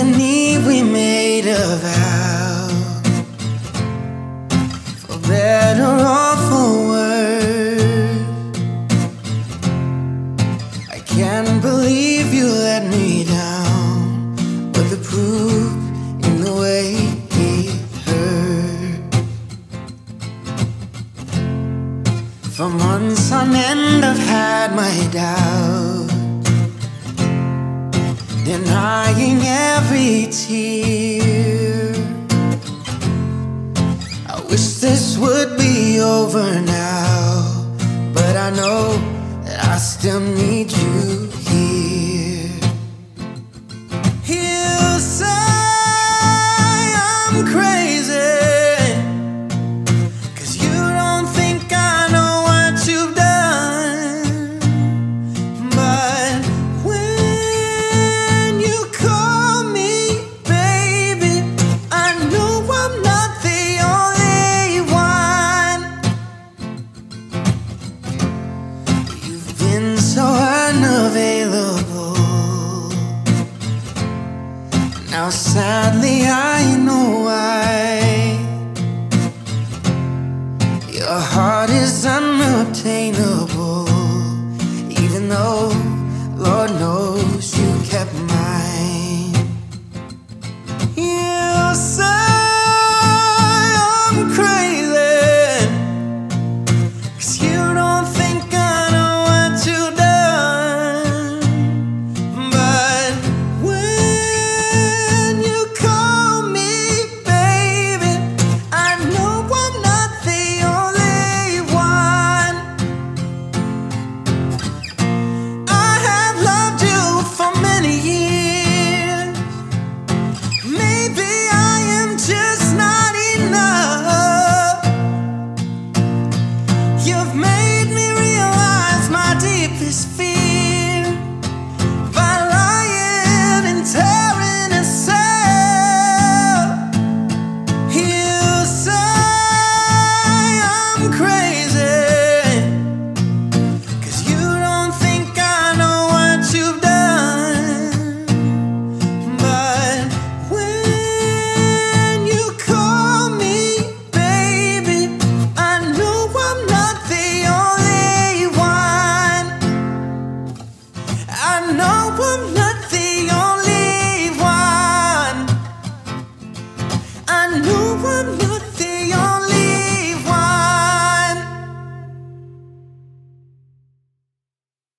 destiny, we made a vow, for better or for worse. I can't believe you let me down, but the proof in the way it hurt. For months on end I've had my doubts, denying every tear. I wish this would be over now, but I know that I still need you here. You say I'm crazy, 'cause you don't think I know what you've done. But when you call me baby, I know I'm not the only one. You've been so unavailable. Now sadly I know why. Your heart is unobtainable, even though Lord knows you kept mine. You say I'm crazy, 'cause you don't think I know what you've done. But when you call me baby, I know I'm not the only one. I have loved you for many years. Maybe I am just not enough. You've made me realize my deepest fear, by lying and tearing us up. You say I'm crazy, 'cause you don't think I know what you've done. But when you call me baby, I know I'm not the only one. I know I'm not